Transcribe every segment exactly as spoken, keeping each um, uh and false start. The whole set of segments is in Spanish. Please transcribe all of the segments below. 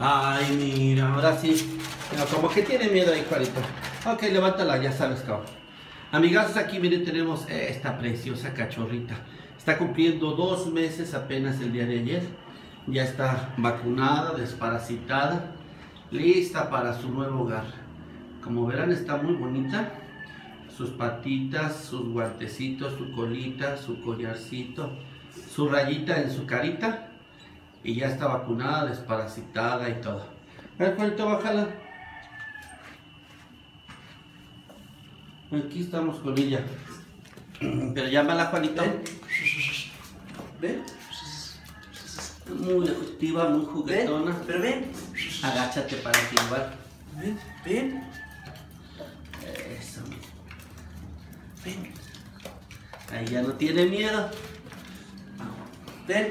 Ay, mira, ahora sí. Pero como que tiene miedo ahí, Juanito. Ok, levántala, ya sabes, cabrón. Amigas, aquí miren, tenemos esta preciosa cachorrita. Está cumpliendo dos meses apenas el día de ayer. Ya está vacunada, desparasitada, lista para su nuevo hogar. Como verán, está muy bonita. Sus patitas, sus guantecitos, su colita, su collarcito, su rayita en su carita. Y ya está vacunada, desparasitada y todo. A ver, Juanito, bájala. Aquí estamos con ella. Pero llámala, Juanito. ¿Ven? Muy activa, muy juguetona. ¿Ven? Pero ven. Agáchate para filmar. Ven, ven. Eso. Ven. Ahí ya no tiene miedo. Ven.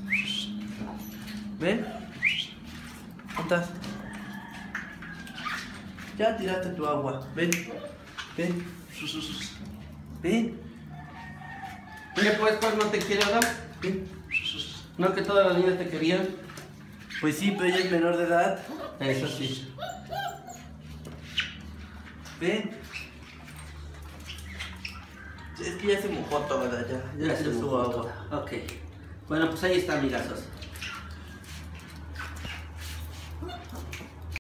Ven. ¿Dónde estás? Ya tiraste tu agua. Ven. Ven. Ven. ¿Qué pues, pues no te quiere ahora? Ven. ¿No que todas las niñas te querían? Pues sí, pero ella es menor de edad. Eso sí. Ven. Es que ya se mojó toda, ya. Ya, Ya se se su mojó agua. toda. Ok. Bueno, pues ahí está, amigazos.